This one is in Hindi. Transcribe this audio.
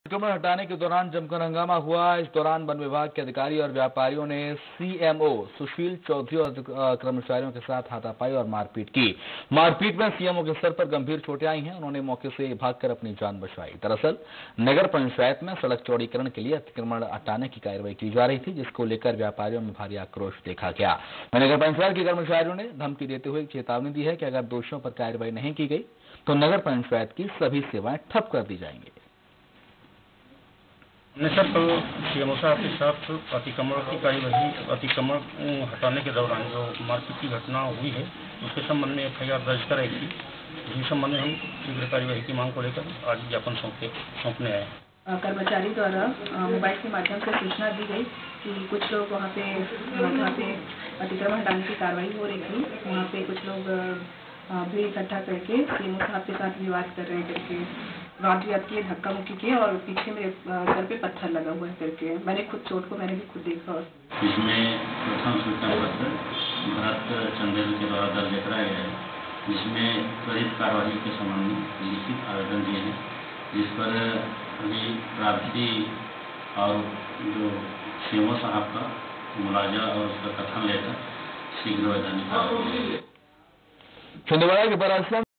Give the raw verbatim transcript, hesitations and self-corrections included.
अतिक्रमण हटाने के दौरान जमकर हंगामा हुआ। इस दौरान वन विभाग के अधिकारी और व्यापारियों ने सीएमओ सुशील चौधरी और कर्मचारियों के साथ हाथापाई और मारपीट की। मारपीट में सीएमओ के सर पर गंभीर चोटें आई हैं। उन्होंने मौके से भागकर अपनी जान बचाई। दरअसल नगर पंचायत में सड़क चौड़ीकरण के लिए अतिक्रमण हटाने की कार्रवाई की जा रही थी, जिसको लेकर व्यापारियों में भारी आक्रोश देखा गया। नगर पंचायत के कर्मचारियों ने धमकी देते हुए चेतावनी दी है कि अगर दोषियों पर कार्रवाई नहीं की गई तो नगर पंचायत की सभी सेवाएं ठप कर दी जाएंगी। हमने सर कल सीएमओ साहब के साथ अतिक्रमण की कार्यवाही अतिक्रमण हटाने के दौरान जो मारपीट की घटना हुई है उसके संबंध में एफ आई आर दर्ज कराई थी। इसी संबंध में हम शीघ्र कार्यवाही की मांग को लेकर आज ज्ञापन सौंपे सौंपने आए। कर्मचारी द्वारा मोबाइल के माध्यम से सूचना दी गई कि कुछ लोग वहाँ पे वहाँ पे अतिक्रमण हटाने की कार्रवाई हो रही थी। वहाँ पे कुछ लोग भीड़ इकट्ठा करके सीएमओ साहब के साथ विवाद कर रहे हैं करके वाद विवाद किए, धक्का मुक्की किए और पीछे मेरे सर पे पत्थर लगा हुआ है करके मैंने खुद चोट को मैंने भी खुद देखा। इसमें प्रथम सूचना पत्र भरत चंदेल के द्वारा दर्ज कराया गया है, जिसमें त्वरित कार्रवाई के संबंध में लिखित आवेदन दिए हैं, जिस पर अभी प्रार्थी और जो सीएमओ साहब का मुलाजा और उसका कथन लेकर शीघ्र वैधानिक कार्रवाई।